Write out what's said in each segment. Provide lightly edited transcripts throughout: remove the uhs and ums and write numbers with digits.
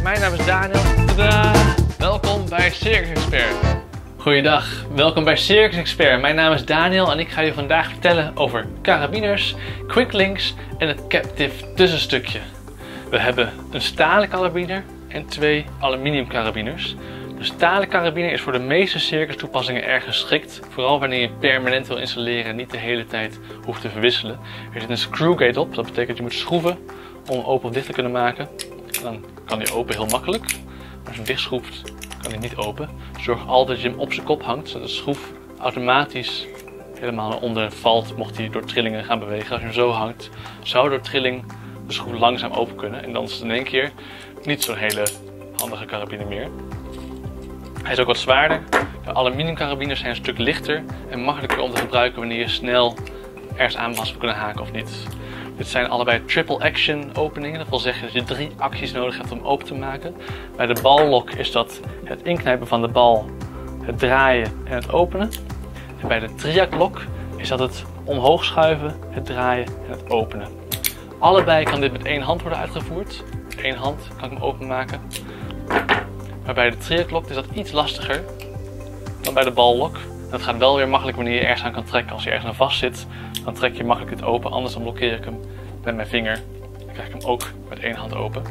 mijn naam is Daniel. Tadaa! Welkom bij Circus Expert. Goeiedag, welkom bij Circus Expert. Mijn naam is Daniel en ik ga je vandaag vertellen over karabiners, quicklinks en het captive tussenstukje. We hebben een stalen karabiner en 2 aluminium karabiners. De stalen karabiner is voor de meeste circus toepassingen erg geschikt. Vooral wanneer je permanent wil installeren en niet de hele tijd hoeft te verwisselen. Er zit een screwgate op, dat betekent dat je moet schroeven om hem open of dicht te kunnen maken. Dan kan hij open heel makkelijk. Als je hem dichtschroeft kan hij niet open. Zorg altijd dat je hem op zijn kop hangt, zodat de schroef automatisch helemaal naar onderen valt mocht hij door trillingen gaan bewegen. Als je hem zo hangt, zou door trilling de schroef langzaam open kunnen. En dan is het in één keer niet zo'n hele handige karabiner meer. Hij is ook wat zwaarder. De aluminium karabiners zijn een stuk lichter en makkelijker om te gebruiken wanneer je snel ergens aan vast kunnen haken of niet. Dit zijn allebei triple action openingen. Dat wil zeggen dat je 3 acties nodig hebt om open te maken. Bij de ballok is dat het inknijpen van de bal, het draaien en het openen. En bij de triac-lok is dat het omhoog schuiven, het draaien en het openen. Allebei kan dit met 1 hand worden uitgevoerd. Met 1 hand kan ik hem openmaken. Maar bij de triac-lok is dat iets lastiger dan bij de ballok. Dat gaat wel weer makkelijk wanneer je ergens aan kan trekken. Als je ergens aan vast zit, dan trek je makkelijk dit open. Anders dan blokkeer ik hem met mijn vinger. Dan krijg ik hem ook met 1 hand open.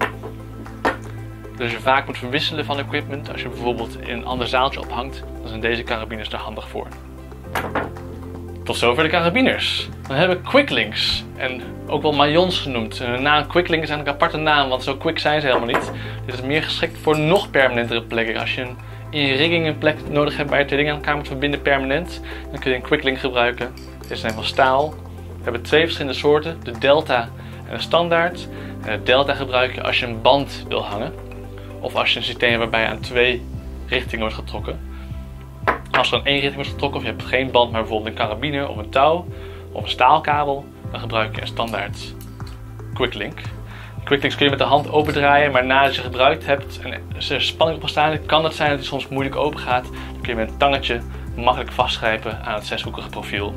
Dus je vaak moet verwisselen van equipment. Als je bijvoorbeeld in een ander zaaltje ophangt, dan zijn deze karabiners er handig voor. Tot zover de karabiners. Dan hebben we quicklinks. En ook wel mayons genoemd. Hun naam quicklink is eigenlijk een aparte naam, want zo quick zijn ze helemaal niet. Dit is meer geschikt voor nog permanentere plekken. Als je in je rigging een plek nodig hebt waar je 2 dingen aan elkaar moet verbinden permanent, dan kun je een quicklink gebruiken. Deze zijn van staal. We hebben 2 verschillende soorten, de Delta en de Standaard. En de Delta gebruik je als je een band wil hangen. Of als je een systeem hebt waarbij aan 2 richtingen wordt getrokken. Als er aan 1 richting wordt getrokken of je hebt geen band, maar bijvoorbeeld een karabiner of een touw of een staalkabel, dan gebruik je een standaard quicklink. Quicklinks kun je met de hand opendraaien, maar nadat je ze gebruikt hebt en er is spanning opgestaan, kan het zijn dat hij soms moeilijk open gaat. Dan kun je met een tangetje makkelijk vastgrijpen aan het 6-hoekige profiel.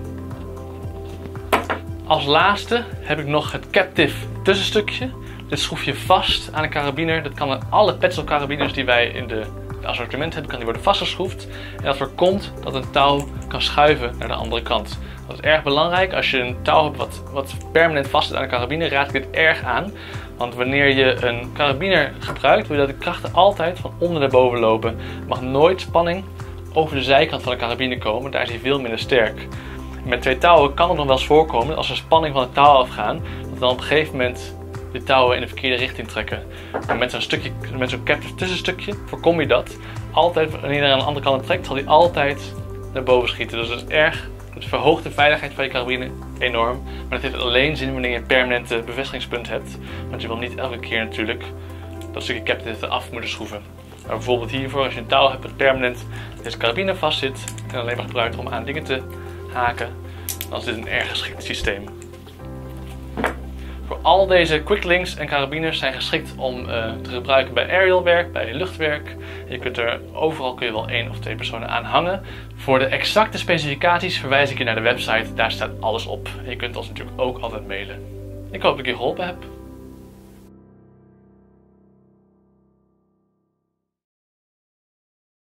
Als laatste heb ik nog het captive tussenstukje. Dit schroef je vast aan een karabiner. Dat kan aan alle petzl karabiners die wij in de assortiment hebben, kan die worden vastgeschroefd. En dat voorkomt dat een touw kan schuiven naar de andere kant. Dat is erg belangrijk. Als je een touw hebt wat permanent vast zit aan een karabiner, raad ik dit erg aan. Want wanneer je een karabiner gebruikt, wil je dat de krachten altijd van onder naar boven lopen. Er mag nooit spanning over de zijkant van de karabiner komen, daar is hij veel minder sterk. Met 2 touwen kan het nog wel eens voorkomen, als er spanning van het touw afgaan, dat dan op een gegeven moment de touwen in de verkeerde richting trekken. Maar met zo'n captive tussenstukje voorkom je dat. Altijd wanneer er aan de andere kant trekt, zal hij altijd naar boven schieten. Dus dat is erg. Het verhoogt de veiligheid van je karabiner enorm. Maar dat heeft alleen zin wanneer je een permanente bevestigingspunt hebt. Want je wil niet elke keer natuurlijk dat stukje captive eraf moeten schroeven. Maar bijvoorbeeld hiervoor, als je een touw hebt dat permanent deze karabiner vast zit en alleen maar gebruikt om aan dingen te haken, dan is dit een erg geschikt systeem. Voor al deze quicklinks en karabiners zijn geschikt om te gebruiken bij aerial werk, bij luchtwerk. Je kunt er overal wel 1 of 2 personen aan hangen. Voor de exacte specificaties verwijs ik je naar de website, daar staat alles op. En je kunt ons natuurlijk ook altijd mailen. Ik hoop dat ik je geholpen heb.